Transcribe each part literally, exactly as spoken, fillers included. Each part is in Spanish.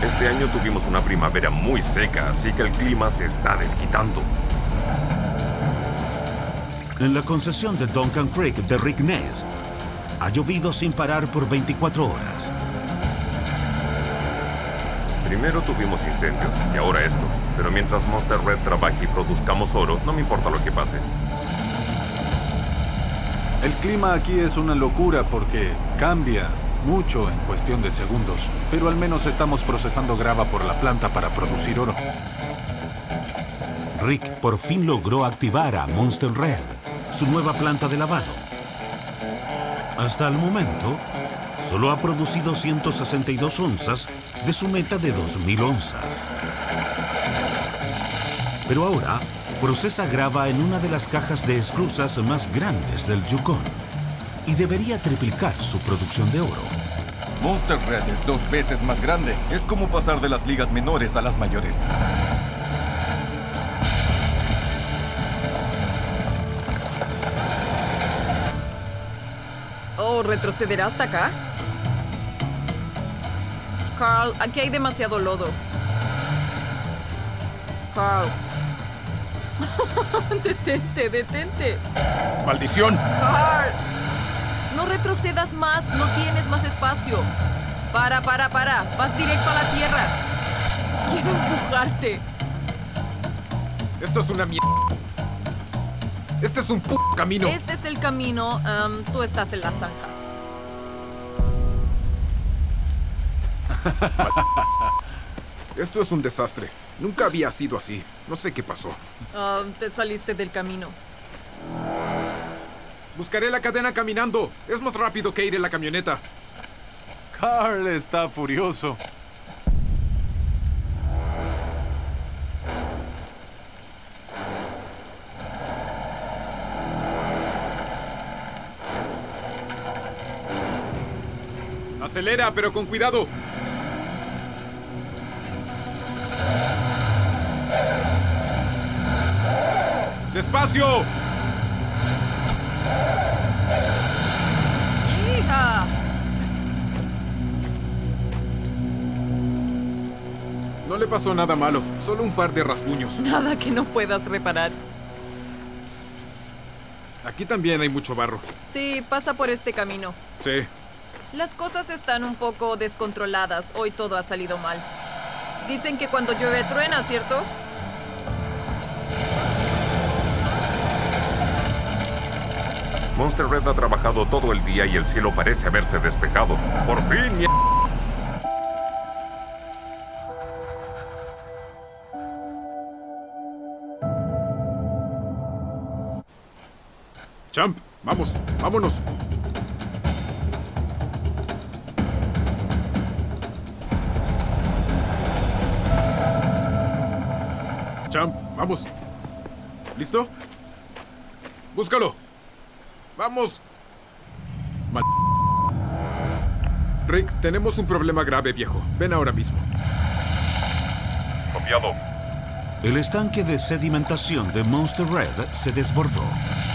Este año tuvimos una primavera muy seca, así que el clima se está desquitando. En la concesión de Duncan Creek de Rick Ness, ha llovido sin parar por veinticuatro horas. Primero tuvimos incendios y ahora esto. Pero mientras Monster Red trabaje y produzcamos oro, no me importa lo que pase. El clima aquí es una locura porque cambia mucho en cuestión de segundos. Pero al menos estamos procesando grava por la planta para producir oro. Rick por fin logró activar a Monster Red, su nueva planta de lavado. Hasta el momento, solo ha producido ciento sesenta y dos onzas de su meta de dos mil onzas. Pero ahora procesa grava en una de las cajas de esclusas más grandes del Yukon y debería triplicar su producción de oro. Monster Red es dos veces más grande. Es como pasar de las ligas menores a las mayores. Oh, ¿retrocederá hasta acá? Carl, aquí hay demasiado lodo. Carl. Detente, detente. ¡Maldición! Carl. No retrocedas más, no tienes más espacio. Para, para, para. Vas directo a la tierra. Quiero empujarte. Esto es una mierda. Este es un p*** camino. Este es el camino. Um, tú estás en la zanja. Esto es un desastre. Nunca había sido así. No sé qué pasó. Uh, te saliste del camino. Buscaré la cadena caminando. Es más rápido que ir en la camioneta. Carl está furioso. Acelera, pero con cuidado. ¡Despacio! ¡Hija! No le pasó nada malo, solo un par de rasguños. Nada que no puedas reparar. Aquí también hay mucho barro. Sí, pasa por este camino. Sí. Las cosas están un poco descontroladas. Hoy todo ha salido mal. Dicen que cuando llueve truena, ¿cierto? Monster Red ha trabajado todo el día y el cielo parece haberse despejado. ¡Por fin! ¡Mie- Champ, vamos, vámonos. Champ, vamos. ¿Listo? Búscalo. Vamos. Mal... Rick, tenemos un problema grave, viejo. Ven ahora mismo. Copiado. El estanque de sedimentación de Monster Red se desbordó.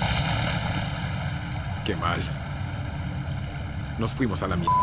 Qué mal. Nos fuimos a la mierda.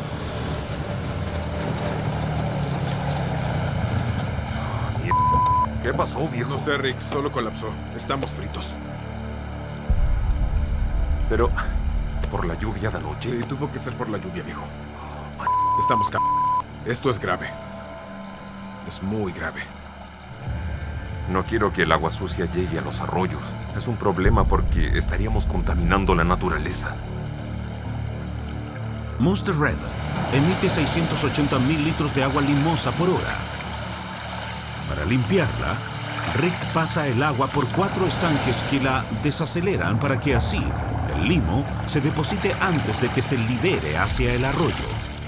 ¿Qué pasó, viejo? No sé, Rick. Solo colapsó. Estamos fritos. Pero, ¿por la lluvia de anoche? Sí, tuvo que ser por la lluvia, viejo. Estamos ca... Esto es grave. Es muy grave. No quiero que el agua sucia llegue a los arroyos. Es un problema porque estaríamos contaminando la naturaleza. Monster Red emite seiscientos ochenta mil litros de agua limosa por hora. Para limpiarla, Rick pasa el agua por cuatro estanques que la desaceleran para que así el limo se deposite antes de que se libere hacia el arroyo.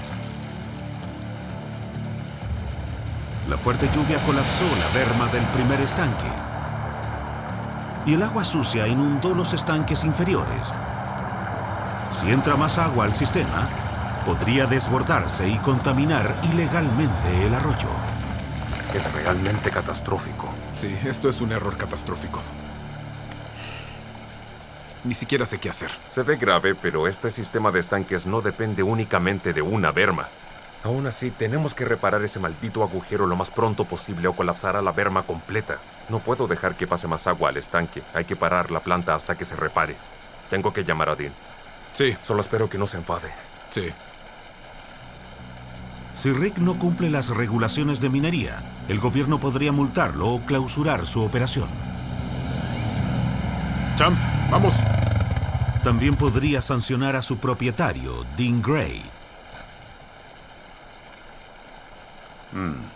La fuerte lluvia colapsó la berma del primer estanque y el agua sucia inundó los estanques inferiores. Si entra más agua al sistema, podría desbordarse y contaminar ilegalmente el arroyo. Es realmente catastrófico. Sí, esto es un error catastrófico. Ni siquiera sé qué hacer. Se ve grave, pero este sistema de estanques no depende únicamente de una berma. Aún así, tenemos que reparar ese maldito agujero lo más pronto posible o colapsará la berma completa. No puedo dejar que pase más agua al estanque. Hay que parar la planta hasta que se repare. Tengo que llamar a Dean. Sí. Solo espero que no se enfade. Sí. Si Rick no cumple las regulaciones de minería, el gobierno podría multarlo o clausurar su operación. Champ, vamos. También podría sancionar a su propietario, Dean Gray. Mm. Uh-huh.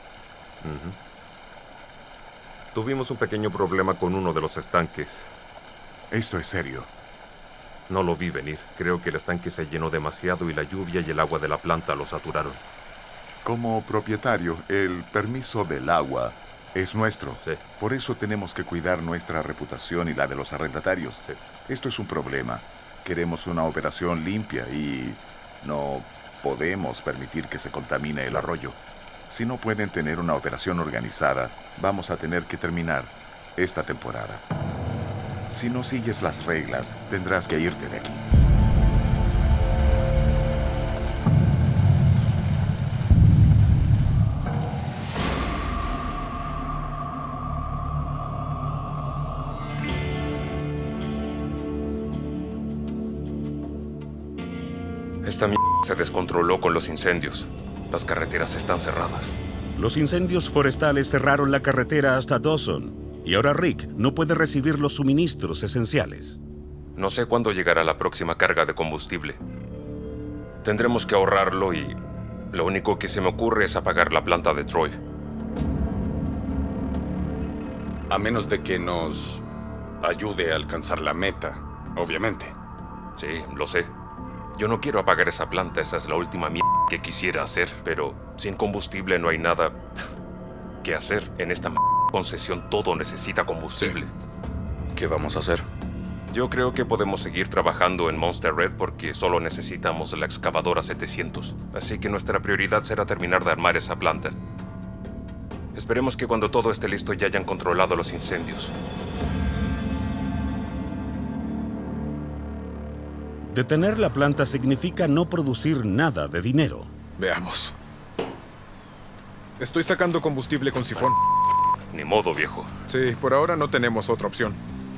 Tuvimos un pequeño problema con uno de los estanques. Esto es serio. No lo vi venir. Creo que el estanque se llenó demasiado y la lluvia y el agua de la planta lo saturaron. Como propietario, el permiso del agua es nuestro. Sí. Por eso tenemos que cuidar nuestra reputación y la de los arrendatarios. Sí. Esto es un problema. Queremos una operación limpia y no podemos permitir que se contamine el arroyo. Si no pueden tener una operación organizada, vamos a tener que terminar esta temporada. Si no sigues las reglas, tendrás que irte de aquí. Esta mierda se descontroló con los incendios. Las carreteras están cerradas. Los incendios forestales cerraron la carretera hasta Dawson. Y ahora Rick no puede recibir los suministros esenciales. No sé cuándo llegará la próxima carga de combustible. Tendremos que ahorrarlo y lo único que se me ocurre es apagar la planta de Troy. A menos de que nos ayude a alcanzar la meta, obviamente. Sí, lo sé. Yo no quiero apagar esa planta, esa es la última mierda que quisiera hacer, pero sin combustible no hay nada que hacer. En esta concesión todo necesita combustible. Sí. ¿Qué vamos a hacer? Yo creo que podemos seguir trabajando en Monster Red porque solo necesitamos la excavadora setecientos. Así que nuestra prioridad será terminar de armar esa planta. Esperemos que cuando todo esté listo ya hayan controlado los incendios. Detener la planta significa no producir nada de dinero. Veamos. Estoy sacando combustible con sifón. Ni modo, viejo. Sí, por ahora no tenemos otra opción.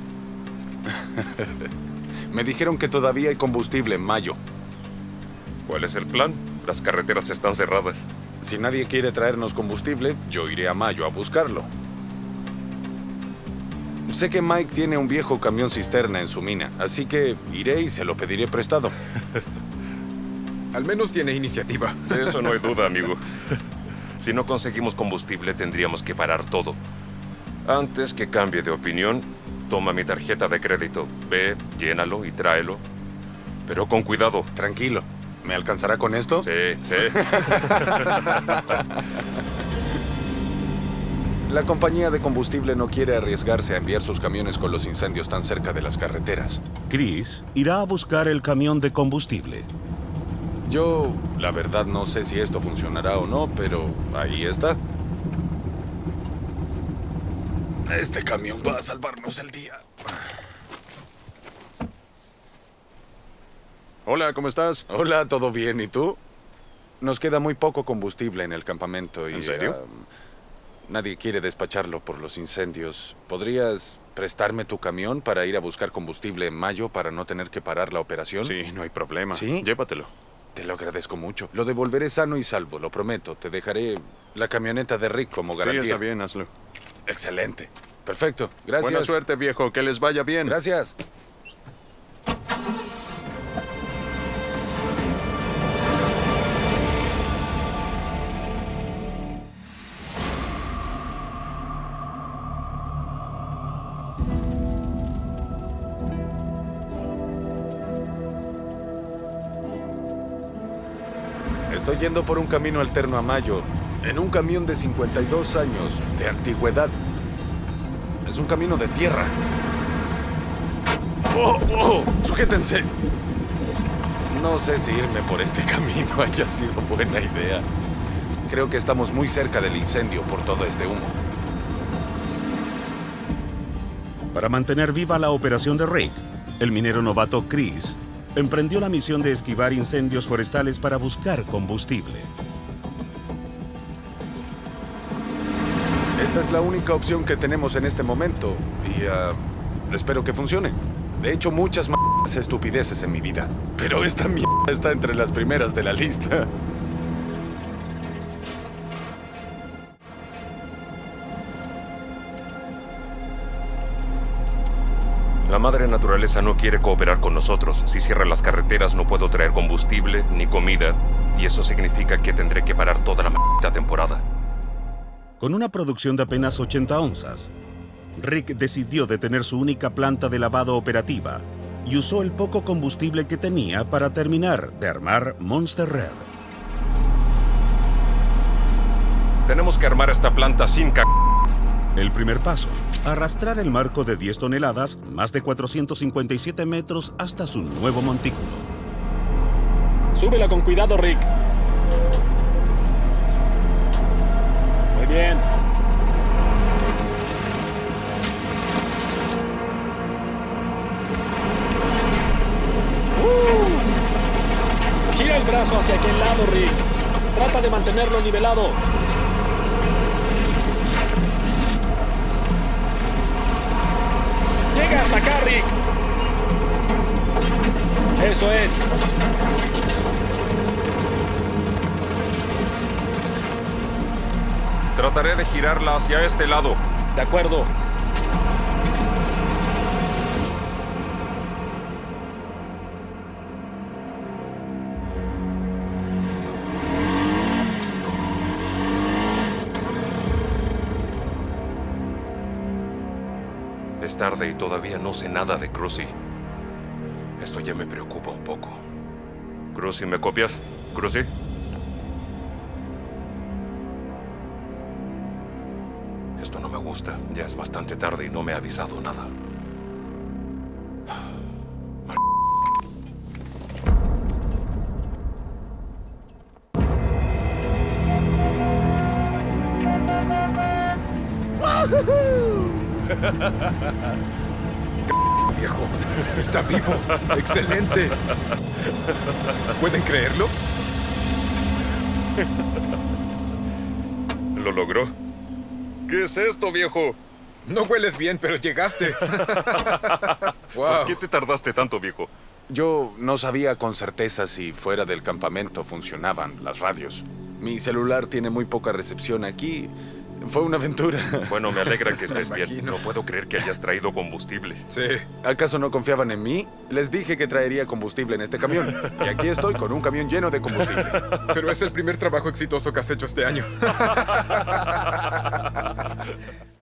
Me dijeron que todavía hay combustible en mayo. ¿Cuál es el plan? Las carreteras están cerradas. Si nadie quiere traernos combustible, yo iré a mayo a buscarlo. Sé que Mike tiene un viejo camión cisterna en su mina, así que iré y se lo pediré prestado. Al menos tiene iniciativa. De eso no hay duda, amigo. Si no conseguimos combustible, tendríamos que parar todo. Antes que cambie de opinión, toma mi tarjeta de crédito. Ve, llénalo y tráelo. Pero con cuidado. Tranquilo. ¿Me alcanzará con esto? Sí, sí. La compañía de combustible no quiere arriesgarse a enviar sus camiones con los incendios tan cerca de las carreteras. Chris irá a buscar el camión de combustible. Yo, la verdad, no sé si esto funcionará o no, pero ahí está. Este camión va a salvarnos el día. Hola, ¿cómo estás? Hola, ¿todo bien? ¿Y tú? Nos queda muy poco combustible en el campamento y... ¿En serio? Uh, nadie quiere despacharlo por los incendios. ¿Podrías prestarme tu camión para ir a buscar combustible en mayo para no tener que parar la operación? Sí, no hay problema. ¿Sí? Llévatelo. Te lo agradezco mucho. Lo devolveré sano y salvo, lo prometo. Te dejaré la camioneta de Rick como garantía. Sí, está bien, hazlo. Excelente. Perfecto. Gracias. Buena suerte, viejo. Que les vaya bien. Gracias. Estoy yendo por un camino alterno a Mayo, en un camión de cincuenta y dos años de antigüedad. Es un camino de tierra. ¡Oh, oh! ¡Sujétense! No sé si irme por este camino haya sido buena idea. Creo que estamos muy cerca del incendio por todo este humo. Para mantener viva la operación de Rick, el minero novato Chris emprendió la misión de esquivar incendios forestales para buscar combustible. Esta es la única opción que tenemos en este momento y uh, espero que funcione. De hecho, muchas más estupideces en mi vida, pero esta mierda está entre las primeras de la lista. La madre naturaleza no quiere cooperar con nosotros. Si cierra las carreteras no puedo traer combustible ni comida, y eso significa que tendré que parar toda la maldita temporada. Con una producción de apenas ochenta onzas, Rick decidió detener su única planta de lavado operativa y usó el poco combustible que tenía para terminar de armar Monster Red. Tenemos que armar esta planta sin c... El primer paso, arrastrar el marco de diez toneladas, más de cuatrocientos cincuenta y siete metros, hasta su nuevo montículo. Súbela con cuidado, Rick. Muy bien. Uh. Gira el brazo hacia aquel lado, Rick. Trata de mantenerlo nivelado. Llega hasta acá, Rick. Eso es. Trataré de girarla hacia este lado. De acuerdo. Es tarde y todavía no sé nada de Cruzy. Esto ya me preocupa un poco. Cruzy, ¿me copias? Cruzy. Esto no me gusta. Ya es bastante tarde y no me ha avisado nada. Mal... Viejo, está vivo. Excelente. ¿Pueden creerlo? ¿Lo logró? ¿Qué es esto, viejo? No hueles bien, pero llegaste. Wow. ¿Por qué te tardaste tanto, viejo? Yo no sabía con certeza si fuera del campamento funcionaban las radios. Mi celular tiene muy poca recepción aquí. Fue una aventura. Bueno, me alegra que estés Me bien. imagino. No puedo creer que hayas traído combustible. Sí. ¿Acaso no confiaban en mí? Les dije que traería combustible en este camión. Y aquí estoy con un camión lleno de combustible. Pero es el primer trabajo exitoso que has hecho este año.